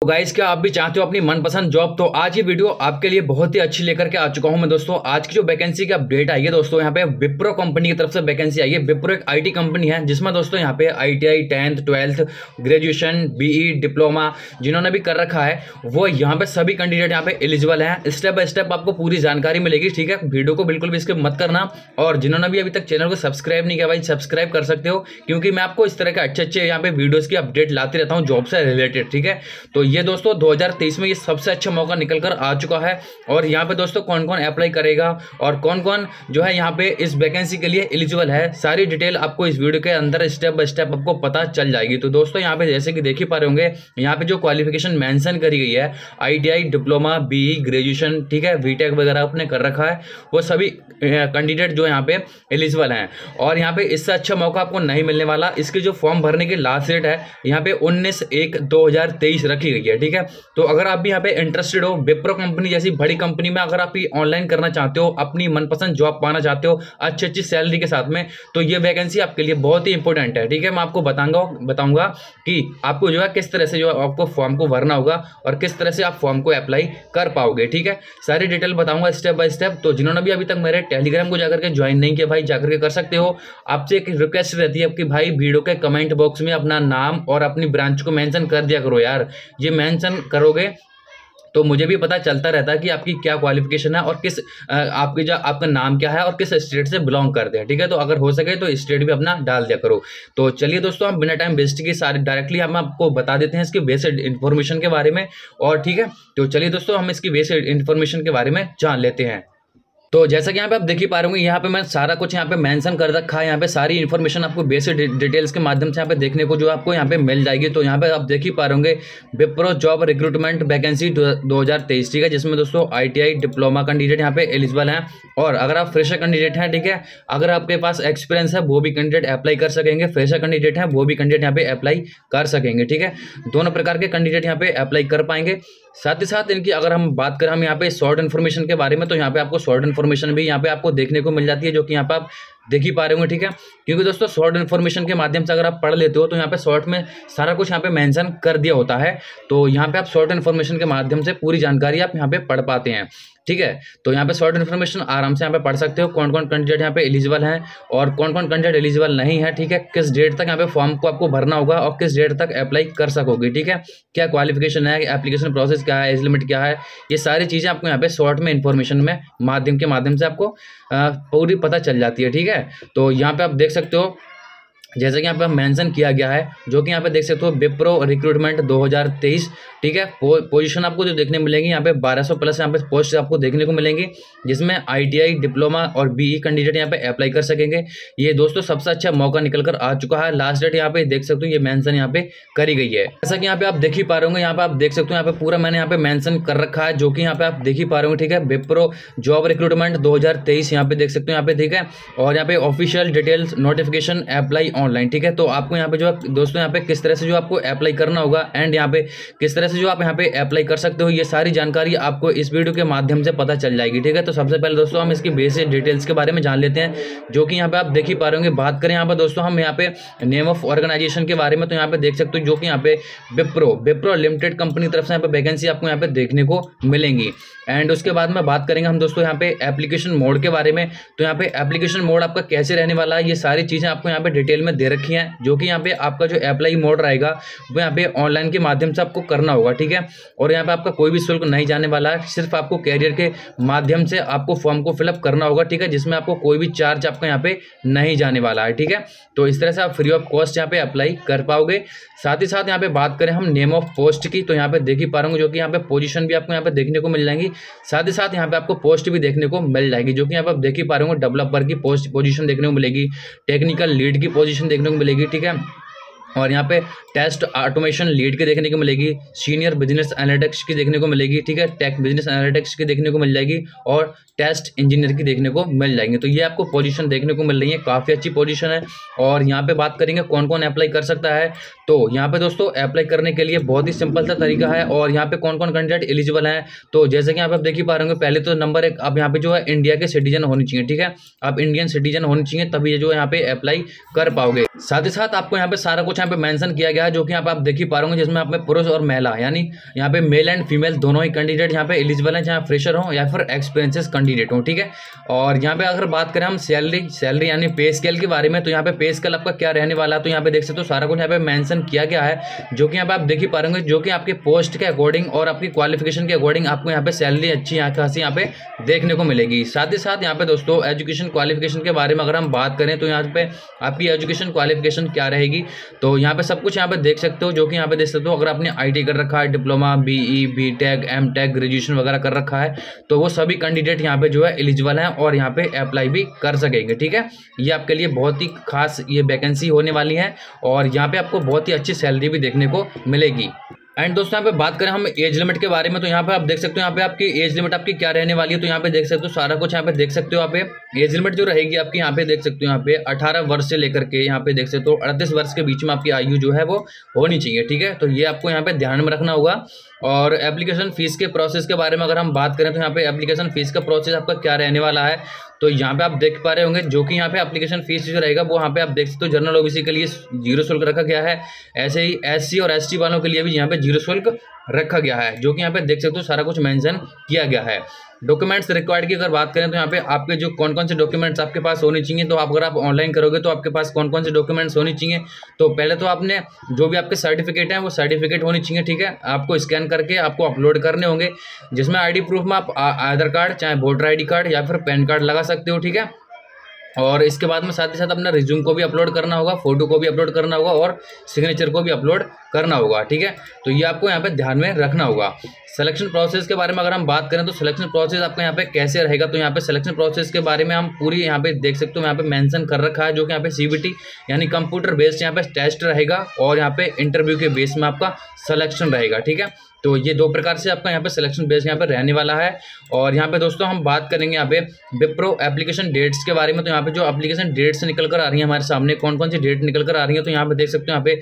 तो गाइस, क्या आप भी चाहते हो अपनी मनपसंद जॉब? तो आज ये वीडियो आपके लिए बहुत ही अच्छी लेकर के आ चुका हूं मैं दोस्तों। आज की जो वैकेंसी की अपडेट आई है दोस्तों, यहाँ पे विप्रो कंपनी की तरफ से वैकेंसी आई है। विप्रो एक आईटी कंपनी है जिसमें दोस्तों यहाँ पे ITI 10th 12th graduation be diploma जिन्होंने भी कर रखा है वो यहाँ पे सभी कैंडिडेट यहाँ पे एलिजिबल हैं। स्टेप बाय स्टेप आपको पूरी जानकारी मिलेगी, ठीक है। वीडियो को बिल्कुल भी स्किप मत करना। और जिन्होंने भी अभी तक चैनल को सब्सक्राइब नहीं किया भाई, सब्सक्राइब कर सकते हो, क्योंकि मैं आपको इस तरह के अच्छे यहाँ पे वीडियोस की अपडेट लाते रहता हूँ जॉब से रिलेटेड, ठीक है। तो ये दोस्तों 2023 में ये सबसे अच्छा मौका निकल कर आ चुका है। और यहाँ पे दोस्तों कौन कौन अप्लाई करेगा और कौन कौन जो है यहाँ पे इस वैकेंसी के लिए एलिजिबल है, सारी डिटेल आपको इस वीडियो के अंदर स्टेप बाय स्टेप आपको पता चल जाएगी। तो दोस्तों यहाँ पे जैसे कि देख ही पा रहे होंगे, यहाँ पे जो क्वालिफिकेशन मेंशन करी गई है आईटीआई डिप्लोमा बीई ग्रेजुएशन, ठीक है, बीटेक वगैरह आपने कर रखा है, वो सभी कैंडिडेट जो यहाँ पे एलिजिबल हैं। और यहाँ पे इससे अच्छा मौका आपको नहीं मिलने वाला। इसके जो फॉर्म भरने की लास्ट डेट है यहाँ पे 19/1/2023 रखी गई है, ठीक है। तो अगर आप भी यहाँ पे इंटरेस्टेड हो, विप्रो कंपनी जैसी बड़ी कंपनी में अगर आप ऑनलाइन करना चाहते हो, अपनी मनपसंद जॉब पाना चाहते हो अच्छी सैलरी के साथ में, तो ये वैकेंसी आपके लिए बहुत ही इंपॉर्टेंट है, ठीक है। मैं आपको बताऊंगा कि आपको जो है किस तरह से जो आपको फॉर्म को भरना होगा और किस तरह से आप फॉर्म को अप्लाई कर पाओगे, ठीक है। सारी डिटेल बताऊंगा स्टेप बाय स्टेप। तो जिन्होंने भी अभी तक मेरे टेलीग्राम को जाकर के ज्वाइन नहीं किया भाई, जाकर के कर सकते हो। आपसे एक रिक्वेस्ट रहती है कि भाई वीडियो के कमेंट बॉक्स में अपना नाम और अपनी ब्रांच को मेंशन कर दिया करो यार। ये मेंशन करोगे तो मुझे भी पता चलता रहता है कि आपकी क्या क्वालिफिकेशन है और किस आपका नाम क्या है और किस स्टेट से बिलोंग करते हैं, ठीक है। तो अगर हो सके तो स्टेट भी अपना डाल दिया करो। तो चलिए दोस्तों, हम बिना टाइम वेस्ट किए सारे डायरेक्टली हम आपको बता देते हैं इसके बेसिक इन्फॉर्मेशन के बारे में। और ठीक है, तो चलिए दोस्तों, हम इसकी बेसिक इन्फॉर्मेशन के बारे में जान लेते हैं। तो जैसा कि यहाँ पे आप देख ही पा रहे होंगे, यहाँ पे मैं सारा कुछ यहाँ पे मेंशन कर रखा है। यहाँ पे सारी इन्फॉर्मेशन आपको बेसिक डिटेल्स के माध्यम से यहाँ पे देखने को जो आपको यहाँ पे मिल जाएगी। तो यहाँ पे आप देख ही पा रहे होंगे विप्रो जॉब रिक्रूटमेंट वैकेंसी 2023, ठीक है, जिसमें दोस्तों आईटीआई डिप्लोमा कैंडिडेट यहाँ पे एलिजिबल हैं। और अगर आप फ्रेशर कैंडिडेट हैं, ठीक है, अगर आपके पास एक्सपीरियंस है वो भी कैंडिडेट अप्लाई कर सकेंगे। फ्रेशर कैंडिडेट है वो भी कैंडिडेट यहाँ पे अप्लाई कर सकेंगे, ठीक है। दोनों प्रकार के कैंडिडेट यहाँ पे अप्लाई कर पाएंगे। साथ ही साथ इनकी अगर हम बात करें हम यहाँ पे शॉर्ट इन्फॉर्मेशन के बारे में, तो यहाँ पे आपको शॉर्ट इन्फॉर्मेशन भी यहाँ पे आपको देखने को मिल जाती है, जो कि यहाँ पे आप देख ही पा रहे होंगे, ठीक है। क्योंकि दोस्तों शॉर्ट इन्फॉर्मेशन के माध्यम से अगर आप पढ़ लेते हो तो यहाँ पे शॉर्ट में सारा कुछ यहाँ पे मेंशन कर दिया होता है। तो यहाँ पे आप शॉर्ट इन्फॉर्मेशन के माध्यम से पूरी जानकारी आप यहाँ पे पढ़ पाते हैं, ठीक है। तो यहाँ पे शॉर्ट इन्फॉर्मेशन आराम से यहाँ पे पढ़ सकते हो, कौन कौन कैंडिडेट यहाँ पे एलिजिबल हैं और कौन कौन कैंडिडेट एलिजिबल नहीं है, ठीक है। किस डेट तक यहाँ पे फॉर्म को आपको भरना होगा और किस डेट तक अप्लाई कर सकोगे, ठीक है। क्या क्वालिफिकेशन है, एप्लीकेशन प्रोसेस क्या है, एज लिमिट क्या है, ये सारी चीज़ें आपको यहाँ पे शॉर्ट में इन्फॉर्मेशन में माध्यम से आपको पूरी पता चल जाती है, ठीक है। तो यहाँ पे आप देख सकते हो जैसे कि यहाँ पे मेंशन किया गया है, जो कि यहाँ पे देख सकते हो विप्रो रिक्रूटमेंट 2023, ठीक है। पोजीशन आपको जो देखने मिलेंगी यहाँ पे 1200 प्लस यहाँ पे पोस्ट आपको देखने को मिलेंगी, जिसमें आईटीआई डिप्लोमा और बीई कैंडिडेट यहाँ पे अप्लाई कर सकेंगे। ये दोस्तों सबसे अच्छा मौका निकल कर आ चुका है। लास्ट डेट यहाँ पे देख सकते हो ये मेंशन यहाँ पे करी गई है। जैसा कि यहाँ पे आप देख ही पा रहे होंगे, यहाँ पे आप देख सकते हो यहाँ पे पूरा मैंने यहाँ पे मेंशन कर रखा है, जो कि यहाँ पे आप देख ही पा रहे होंगे, ठीक है। विप्रो जॉब रिक्रूटमेंट 2023 यहाँ पे देख सकते हो यहाँ पे, ठीक है। और यहाँ पे official details notification apply online, ठीक है। तो आपको यहाँ पे जो दोस्तों यहाँ पे किस तरह से जो आपको अप्लाई करना होगा एंड यहाँ पे किस तरह से जो आप यहाँ पे अप्लाई कर सकते हो, ये सारी जानकारी आपको इस वीडियो के माध्यम से पता चल जाएगी, ठीक है। तो सबसे पहले दोस्तों हम इसकी बेसिक डिटेल्स के बारे में जान लेते हैं, जो कि यहाँ पे आप देख ही पा रहे होंगे। बात करें यहाँ पे दोस्तों हम यहाँ पे नेम ऑफ ऑर्गेनाइजेशन के बारे में, तो यहाँ पे देख सकते हो जो कि यहाँ पे विप्रो लिमिटेड कंपनी की तरफ से यहाँ पे वैकेंसी आपको यहाँ पे देखने को मिलेंगी। एंड उसके बाद में बात करेंगे हम दोस्तों यहाँ पे एप्लीकेशन मोड के बारे में। तो यहाँ पे एप्लीकेशन मोड आपका कैसे रहने वाला है, ये सारी चीज़ें आपको यहाँ पे डिटेल में दे रखी हैं, जो कि यहाँ पे आपका जो अप्लाई मोड रहेगा वो यहाँ पे ऑनलाइन के माध्यम से आपको करना होगा, ठीक है। और यहाँ पे आपका कोई भी शुल्क नहीं जाने वाला है, सिर्फ आपको कैरियर के माध्यम से आपको फॉर्म को फिलअप करना होगा, ठीक है, जिसमें आपको कोई भी चार्ज आपका यहाँ पे नहीं जाने वाला है, ठीक है। तो इस तरह से आप फ्री ऑफ कॉस्ट यहाँ पे अप्लाई कर पाओगे। साथ ही साथ यहाँ पे बात करें हम नेम ऑफ पोस्ट की, तो यहाँ पे देख ही पा रहे होंगे, जो कि यहाँ पे पोजीशन भी आपको यहाँ पे देखने को मिल जाएंगी। साथ ही साथ यहाँ पे आपको पोस्ट भी देखने को मिल जाएगी, जो कि यहाँ पे आप देख ही पा रहे होंगे। डेवलपर की पोजीशन देखने को मिलेगी, टेक्निकल लीड की पोजीशन देखने को मिलेगी, ठीक है। और यहाँ पे टेस्ट ऑटोमेशन लीड की देखने को मिलेगी, सीनियर बिजनेस एनालिटिक्स की देखने को मिलेगी, ठीक है, टेक बिजनेस एनालिटिक्स की देखने को मिल जाएगी और टेस्ट इंजीनियर की देखने को मिल जाएंगे। तो ये आपको पोजीशन देखने को मिल रही है, काफ़ी अच्छी पोजीशन है। और यहाँ पे बात करेंगे कौन कौन अप्लाई कर सकता है, तो यहाँ पे दोस्तों अप्लाई करने के लिए बहुत ही सिंपल सा तरीका है। और यहाँ पे कौन कौन कैंडिडेट एलिजिबल हैं, तो जैसे कि यहाँ पे आप देख ही पा रहे होंगे, पहले तो नंबर 1 अब यहाँ पे जो है इंडिया के सिटीजन होनी चाहिए, ठीक है। आप इंडियन सिटीजन होनी चाहिए, तभी ये जो यहाँ पे अप्लाई कर पाओगे। साथ ही साथ आपको यहाँ पे सारा कुछ यहाँ पे मेंशन किया गया है, जो कि यहाँ पे आप देख ही पा रहे होंगे, जिसमें आप में पुरुष और महिला यानी यहाँ पे मेल एंड फीमेल दोनों ही कैंडिडेट यहाँ पे एलिजिबल हैं, चाहे फ्रेशर हो या फिर एक्सपीरियंसेस कैंडिडेट हो, ठीक है। और यहाँ पे अगर बात करें हम सैलरी यानी पे स्केल के बारे में, तो यहाँ पे पे स्केल आपका क्या रहने वाला है, तो यहाँ पे देख सकते हो सारा कुछ यहाँ पे मेंशन किया गया है, जो कि यहाँ पे आप देख ही पा रहे होंगे, जो कि आपके पोस्ट के अकॉर्डिंग और आपकी क्वालिफिकेशन के अकॉर्डिंग आपको यहाँ पे सैलरी अच्छी यहाँ खासी यहाँ पे देखने को मिलेगी। साथ ही साथ यहाँ पे दोस्तों एजुकेशन क्वालिफिकेशन के बारे में अगर हम बात करें, तो यहाँ पे आपकी एजुकेशन क्वालिफिकेशन क्या रहेगी, तो यहाँ पे सब कुछ यहाँ पे देख सकते हो, जो कि यहाँ पे देख सकते हो अगर आपने आईटी कर रखा है, diploma, BE, BTech, MTech, graduation वगैरह कर रखा है, तो वो सभी कैंडिडेट यहाँ पे जो है एलिजिबल हैं और यहाँ पे अप्लाई भी कर सकेंगे, ठीक है। ये आपके लिए बहुत ही खास ये वैकेंसी होने वाली है और यहाँ पे आपको बहुत ही अच्छी सैलरी भी देखने को मिलेगी। एंड दोस्तों यहाँ पे बात करें हम एज लिमिट के बारे में, तो यहाँ पे आप देख सकते हो यहाँ पे आपकी एज लिमिट आपकी क्या रहने वाली है, तो यहाँ पे देख सकते हो सारा कुछ यहाँ पे देख सकते हो। यहाँ पे एज लिमिट जो रहेगी आपकी यहाँ पे देख सकते हो, यहाँ पे 18 वर्ष से लेकर के यहाँ पे देख सकते हो 38 वर्ष के बीच में आपकी आयु जो है वो होनी चाहिए, ठीक है। तो ये आपको यहाँ पे ध्यान में रखना होगा। और एप्लीकेशन फीस के प्रोसेस के बारे में अगर हम बात करें, तो यहाँ पे एप्लीकेशन फीस का प्रोसेस आपका क्या रहने वाला है, तो यहाँ पे आप देख पा रहे होंगे, जो कि यहाँ पे एप्लीकेशन फीस जो रहेगा वो यहाँ पे आप देख सकते हो जनरल ओबीसी के लिए 0 शुल्क रखा गया है, ऐसे ही एससी और एसटी वालों के लिए भी यहाँ पे 0 शुल्क रखा गया है, जो कि यहाँ पे देख सकते हो सारा कुछ मेंशन किया गया है। डॉक्यूमेंट्स रिक्वायर्ड की अगर बात करें, तो यहाँ पे आपके जो कौन कौन से डॉक्यूमेंट्स आपके पास होने चाहिए, तो अगर आप ऑनलाइन करोगे तो आपके पास कौन कौन से डॉक्यूमेंट्स होने चाहिए, तो पहले तो आपने जो भी आपके सर्टिफिकेट हैं वो सर्टिफिकेट होनी चाहिए, ठीक है। आपको स्कैन करके आपको अपलोड करने होंगे, जिसमें आईडी प्रूफ में आप आधार कार्ड, चाहे वोटर आईडी कार्ड या फिर पैन कार्ड लगा सकते हो, ठीक है। और इसके बाद में साथ ही साथ अपना रिज्यूम को भी अपलोड करना होगा, फोटो को भी अपलोड करना होगा और सिग्नेचर को भी अपलोड करना होगा, ठीक है। तो ये आपको यहाँ पे ध्यान में रखना होगा। सिलेक्शन प्रोसेस के बारे में अगर हम बात करें, तो सिलेक्शन प्रोसेस आपका यहाँ पे कैसे रहेगा, तो यहाँ पे सिलेक्शन प्रोसेस के बारे में हम पूरी यहाँ पे देख सकते हो, यहाँ पे मेंशन कर रखा है, जो कि यहाँ पे सीबीटी यानी कंप्यूटर बेस्ड यहाँ पे टेस्ट रहेगा और यहाँ पे इंटरव्यू के बेस में आपका सिलेक्शन रहेगा, ठीक है। तो ये 2 प्रकार से आपका यहाँ पे सिलेक्शन बेस यहाँ पे रहने वाला है। और यहाँ पे दोस्तों हम बात करेंगे यहाँ पे विप्रो एप्लीकेशन डेट्स के बारे में, तो यहाँ पे जो एप्लीकेशन डेट्स निकल कर आ रही है हमारे सामने, कौन कौन सी डेट निकल कर आ रही है, तो यहाँ पे देख सकते हो यहाँ पे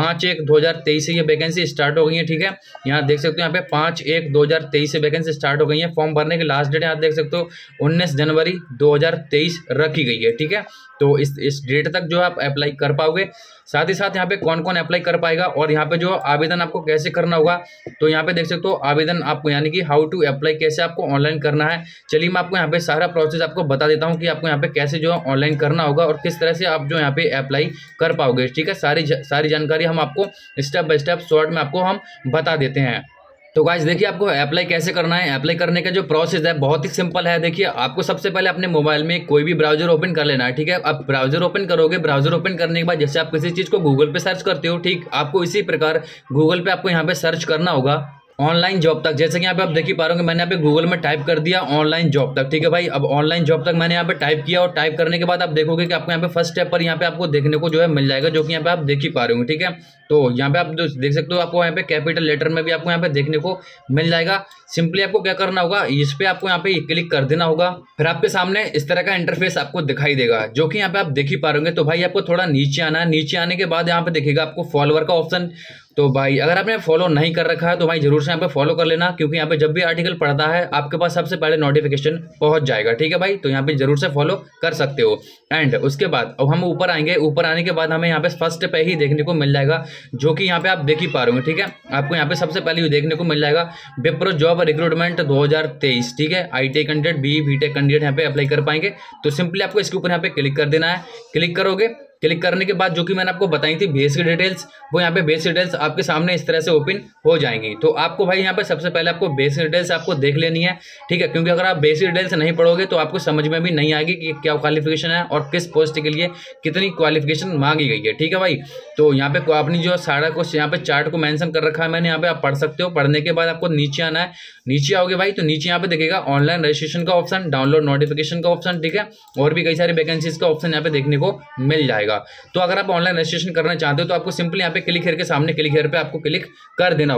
5/1/2023 से ये वैकेंसी स्टार्ट हो गई है, ठीक है। यहाँ देख सकते हो यहाँ पे 5/1/2023 से वैकेंसी स्टार्ट हो गई है। फॉर्म भरने की लास्ट डेट यहाँ देख सकते हो 19 जनवरी 2023 रखी गई है, ठीक है। तो इस डेट तक जो आप अप्लाई कर पाओगे। साथ ही साथ यहाँ पे कौन कौन अप्लाई कर पाएगा और यहाँ पे जो आवेदन आपको कैसे करना होगा, तो यहाँ पे देख सकते हो आवेदन आपको यानी कि हाउ टू अप्लाई, कैसे आपको ऑनलाइन करना है। चलिए मैं आपको यहाँ पे सारा प्रोसेस आपको बता देता हूँ कि आपको यहाँ पे कैसे जो ऑनलाइन करना होगा और किस तरह से आप जो यहाँ पे अप्लाई कर पाओगे, ठीक है। सारी जानकारी हम आपको स्टेप बाय स्टेप शॉर्ट में आपको हम बता देते हैं। तो गाइस देखिए आपको अप्लाई कैसे करना है। अप्लाई करने का जो प्रोसेस है बहुत ही सिंपल है। देखिए आपको सबसे पहले अपने मोबाइल में कोई भी ब्राउजर ओपन कर लेना है, ठीक है। अब ब्राउजर ओपन करोगे, ब्राउजर ओपन करने के बाद जैसे आप किसी चीज़ को गूगल पे सर्च करते हो, ठीक आपको इसी प्रकार गूगल पे आपको यहाँ पे सर्च करना होगा ऑनलाइन जॉब तक। जैसे कि यहाँ पे आप देख ही पा रहे होंगे, मैंने यहाँ पे गूगल में टाइप कर दिया ऑनलाइन जॉब तक, ठीक है भाई। अब ऑनलाइन जॉब तक मैंने यहाँ पे टाइप किया और टाइप करने के बाद आप देखोगे कि आपको यहाँ पे फर्स्ट स्टेप पर यहाँ पे आपको देखने को जो है मिल जाएगा, जो कि यहाँ पे आप देख ही पा रहे होंगे, ठीक है। तो यहाँ पे आप जो देख सकते हो आपको यहाँ पे कैपिटल लेटर में भी आपको यहाँ पे देखने को मिल जाएगा। सिंपली आपको क्या करना होगा, इस पे आपको यहाँ पे क्लिक कर देना होगा। फिर आपके सामने इस तरह का इंटरफेस आपको दिखाई देगा, जो कि यहाँ पे आप देख ही पा रहे होंगे। तो भाई आपको थोड़ा नीचे आना है। नीचे आने के बाद यहाँ पे देखिएगा आपको फॉलोअर का ऑप्शन। तो भाई अगर आपने फॉलो नहीं कर रखा है तो भाई जरूर से यहाँ पे फॉलो कर लेना, क्योंकि यहाँ पे जब भी आर्टिकल पढ़ता है आपके पास सबसे पहले नोटिफिकेशन पहुंच जाएगा, ठीक है भाई। तो यहाँ पे जरूर से फॉलो कर सकते हो। एंड उसके बाद अब हम ऊपर आएंगे। ऊपर आने के बाद हमें यहाँ पे फर्स्ट पे ही देखने को मिल जाएगा, जो कि यहाँ पे आप देख ही पा रहे हो, ठीक है। आपको यहाँ पे सबसे पहले देखने को मिल जाएगा विप्रो जॉब रिक्रूटमेंट 2023, ठीक है। आईटी कैंडिडेट, बीटेक कैंडिडेट यहाँ पे अप्लाई कर पाएंगे। तो सिंपली आपको इसके ऊपर यहाँ पे क्लिक कर देना है। क्लिक करोगे, क्लिक करने के बाद जो कि मैंने आपको बताई थी बेसिक डिटेल्स, वो यहाँ पे बेसिक डिटेल्स आपके सामने इस तरह से ओपन हो जाएंगी। तो आपको भाई यहाँ पे सबसे पहले आपको बेसिक डिटेल्स आपको देख लेनी है, ठीक है। क्योंकि अगर आप बेसिक डिटेल्स नहीं पढ़ोगे तो आपको समझ में भी नहीं आएगी कि क्या क्वालिफिकेशन है और किस पोस्ट के लिए कितनी क्वालिफिकेशन मांगी गई है, ठीक है भाई। तो यहाँ पे अपनी जो सारा कुछ यहाँ पे चार्ट को मेंशन कर रखा है मैंने, यहाँ पे आप पढ़ सकते हो। पढ़ने के बाद आपको नीचे आना है। नीचे आओगे भाई तो नीचे यहाँ पे देखिएगा ऑनलाइन रजिस्ट्रेशन का ऑप्शन, डाउनलोड नोटिफिकेशन का ऑप्शन, ठीक है। और भी कई सारी वैकेंसीज का ऑप्शन यहाँ पे देखने को मिल जाएगा। तो अगर आप ऑनलाइन रजिस्ट्रेशन करना चाहते हो तो आपको सिंपली यहाँ पे क्लिक हियर के सामने क्लिक हियर पे आपको क्लिक कर देना होगा।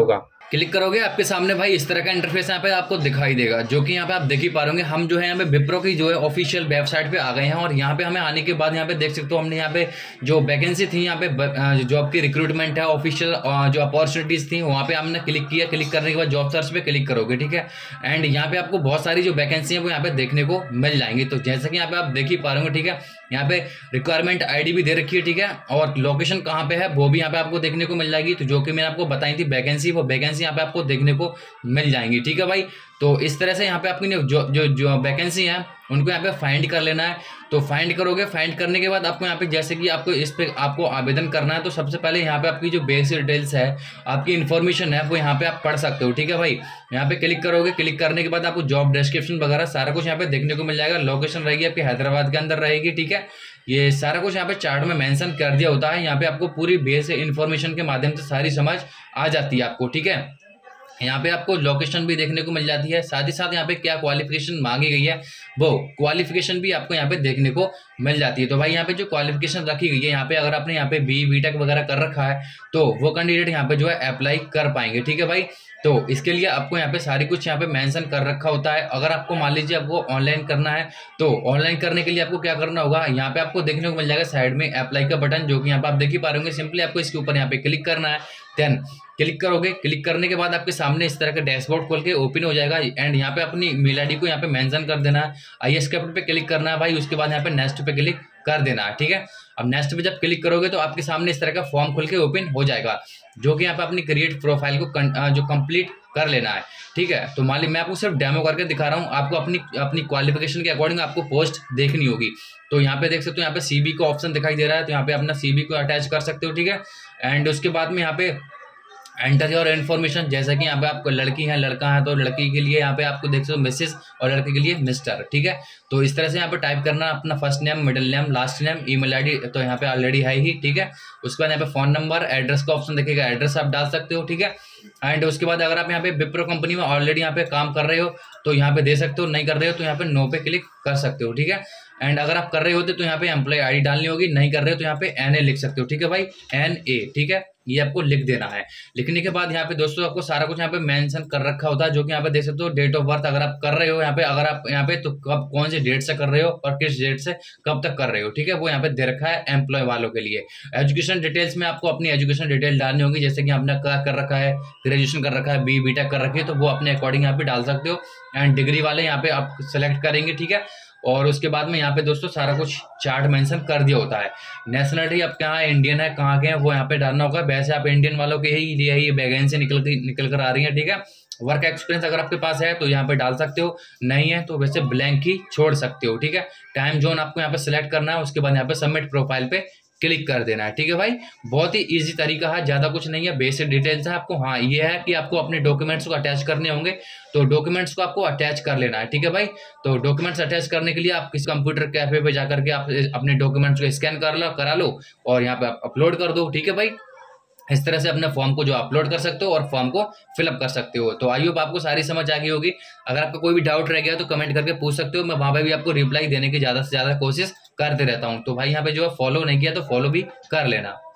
क्लिक करोगे आपके सामने भाई इस तरह का इंटरफेस यहाँ पे आपको दिखाई देगा, जो कि यहाँ पे आप देख ही पा रहे होंगे। हम जो है यहाँ पे विप्रो की जो है ऑफिशियल वेबसाइट पे आ गए हैं और यहाँ पे हमें आने के बाद यहाँ पे देख सकते हो हमने यहाँ पे जो वैकेंसी थी, यहाँ पे जॉब की रिक्रूटमेंट है, ऑफिशियल जो अपॉर्चुनिटीज थी वहाँ पे हमने क्लिक किया। क्लिक करने के बाद जॉब सर्च पे क्लिक करोगे, ठीक है। एंड यहाँ पे आपको बहुत सारी जो वैकेंसी है वो यहाँ पे देखने को मिल जाएंगी। तो जैसा कि यहाँ पे आप देख ही पा रहे होंगे, ठीक है। यहाँ पे रिक्वायरमेंट आईडी भी दे रखी है, ठीक है, और लोकेशन कहाँ पे है वो भी यहाँ पे आपको देखने को मिल जाएगी। तो जो कि मैंने आपको बताई थी वैकेंसी, वो वैकेंसी यहाँ पे आपको देखने को मिल जाएंगी, ठीक है भाई। तो इस तरह से यहाँ पे आपकी जो वैकेंसी है उनको यहाँ पे फाइंड कर लेना है। तो फाइंड करोगे, फाइंड करने के बाद आपको यहाँ पे जैसे कि आपको इस पे आपको आवेदन करना है, तो सबसे पहले यहाँ पे आपकी जो बेसिक डिटेल्स है, आपकी इन्फॉर्मेशन है, वो यहाँ पे आप पढ़ सकते हो, ठीक है भाई। यहाँ पे क्लिक करोगे, क्लिक करने के बाद आपको जॉब डिस्क्रिप्शन वगैरह सारा कुछ यहाँ पे देखने को मिल जाएगा। लोकेशन रहेगी आपकी हैदराबाद के अंदर रहेगी, ठीक है। ये सारा कुछ यहाँ पे चार्ट में मेंशन कर दिया होता है। यहाँ पे आपको पूरी बेसिक इन्फॉर्मेशन के माध्यम से सारी समझ आ जाती है आपको, ठीक है। यहाँ पे आपको लोकेशन भी देखने को मिल जाती है, साथ ही साथ यहाँ पे क्या क्वालिफिकेशन मांगी गई है वो क्वालिफिकेशन भी आपको यहाँ पे देखने को मिल जाती है। तो भाई यहाँ पे जो क्वालिफिकेशन रखी गई है, यहाँ पे अगर आपने यहाँ पे बीटेक वगैरह कर रखा है तो वो कैंडिडेट यहाँ पे जो है अप्लाई कर पाएंगे, ठीक है भाई। तो इसके लिए आपको यहाँ पे सारी कुछ यहाँ पे मेंशन कर रखा होता है। अगर आपको मान लीजिए आपको ऑनलाइन करना है तो ऑनलाइन करने के लिए आपको क्या करना होगा, यहाँ पे आपको देखने को मिल जाएगा साइड में अप्लाई का बटन, जो कि यहाँ पे आप देख ही पा रहे होंगे। सिंपली आपको इसके ऊपर यहाँ पे क्लिक करना है, देन क्लिक करोगे। क्लिक करने के बाद आपके सामने इस तरह का डैशबोर्ड खोल के ओपन हो जाएगा एंड यहाँ पे अपनी मेल आईडी को यहाँ पे मेंशन कर देना है। IESCAPT पे क्लिक करना है भाई, उसके बाद यहाँ पे नेक्स्ट पे क्लिक कर देना है, ठीक है। अब नेक्स्ट पे जब क्लिक करोगे तो आपके सामने इस तरह का फॉर्म खुल के ओपन हो जाएगा, जो कि यहाँ पे अपनी क्रिएट प्रोफाइल को जो कंप्लीट कर लेना है, ठीक है। तो मान ली मैं आपको सिर्फ डेमो करके दिखा रहा हूँ, आपको अपनी क्वालिफिकेशन के अकॉर्डिंग आपको पोस्ट देखनी होगी। तो यहाँ पे देख सकते हो, यहाँ पे CV का ऑप्शन दिखाई दे रहा है, तो यहाँ पे अपना CV को अटैच कर सकते हो, ठीक है। एंड उसके बाद में यहाँ पे एंटर योर इन्फॉर्मेशन, जैसा कि यहाँ पे आपको लड़की है लड़का है तो लड़की के लिए यहाँ पे आपको देख सकते हो मिसेस और लड़के के लिए मिस्टर, ठीक है। तो इस तरह से यहाँ पे टाइप करना अपना first name, middle name, last name, email ID तो यहाँ पे ऑलरेडी है ही, ठीक है। उसके बाद यहाँ पे फोन नंबर, एड्रेस का ऑप्शन दिखेगा, एड्रेस आप डाल सकते हो, ठीक है। एंड उसके बाद अगर आप यहाँ पे विप्रो कंपनी में ऑलरेडी यहाँ पे काम कर रहे हो तो यहाँ पे दे सकते हो, नहीं कर रहे हो तो यहाँ पे नो पे क्लिक कर सकते हो, ठीक है। एंड अगर आप कर रहे होते तो यहाँ पे एम्प्लॉय आईडी डालनी होगी, नहीं कर रहे हो तो यहाँ पे NA लिख सकते हो, ठीक है भाई, NA, ठीक है। ये आपको लिख देना है। लिखने के बाद यहाँ पे दोस्तों आपको सारा कुछ यहाँ पे मेंशन कर रखा होता है, जो कि यहाँ पे देख सकते हो डेट ऑफ बर्थ अगर आप कर रहे हो यहाँ पे, अगर आप यहाँ पे तो कब कौन सी डेट से कर रहे हो और किस डेट से कब तक कर रहे हो, ठीक है, वो यहाँ पे दे रखा है एम्प्लॉय वालों के लिए। एजुकेशन डिटेल्स में आपको अपनी एजुकेशन डिटेल डालनी होगी, जैसे कि आपने क्या कर रखा है, ग्रेजुएशन कर रखा है, BTech कर रखी है, तो वो अपने अकॉर्डिंग यहाँ पे डाल सकते हो। एंड डिग्री वाले यहाँ पे आप सेलेक्ट करेंगे, ठीक है। और उसके बाद में यहाँ पे दोस्तों सारा कुछ चार्ट मेंशन कर दिया होता है। नेशनलिटी आप कहाँ है, इंडियन है, कहाँ के हैं, वो यहाँ पे डालना होगा। वैसे आप इंडियन वालों के ही लिए ये वैकेंसी निकल कर आ रही है, ठीक है। वर्क एक्सपीरियंस अगर आपके पास है तो यहाँ पे डाल सकते हो, नहीं है तो वैसे ब्लैंक ही छोड़ सकते हो, ठीक है। टाइम जोन आपको यहाँ पे सिलेक्ट करना है, उसके बाद यहाँ पे सबमिट प्रोफाइल पे क्लिक कर देना है, ठीक है भाई। बहुत ही इजी तरीका है, ज़्यादा कुछ नहीं है, बेसिक डिटेल्स है आपको। हाँ ये है कि आपको अपने डॉक्यूमेंट्स को अटैच करने होंगे, तो डॉक्यूमेंट्स को आपको अटैच कर लेना है, ठीक है भाई। तो डॉक्यूमेंट्स अटैच करने के लिए आप किसी कंप्यूटर कैफे पे जाकर के आप अपने डॉक्यूमेंट्स को स्कैन करा लो और यहाँ पे आप अपलोड कर दो, ठीक है भाई। इस तरह से अपने फॉर्म को जो अपलोड कर सकते हो और फॉर्म को फिलअप कर सकते हो। तो आई होप आपको सारी समझ आ गई होगी। अगर आपका कोई भी डाउट रह गया तो कमेंट करके पूछ सकते हो, मैं वहाँ पे भी आपको रिप्लाई देने की ज़्यादा से ज़्यादा कोशिश करते रहता हूँ। तो भाई यहाँ पे जो है फॉलो नहीं किया तो फॉलो भी कर लेना।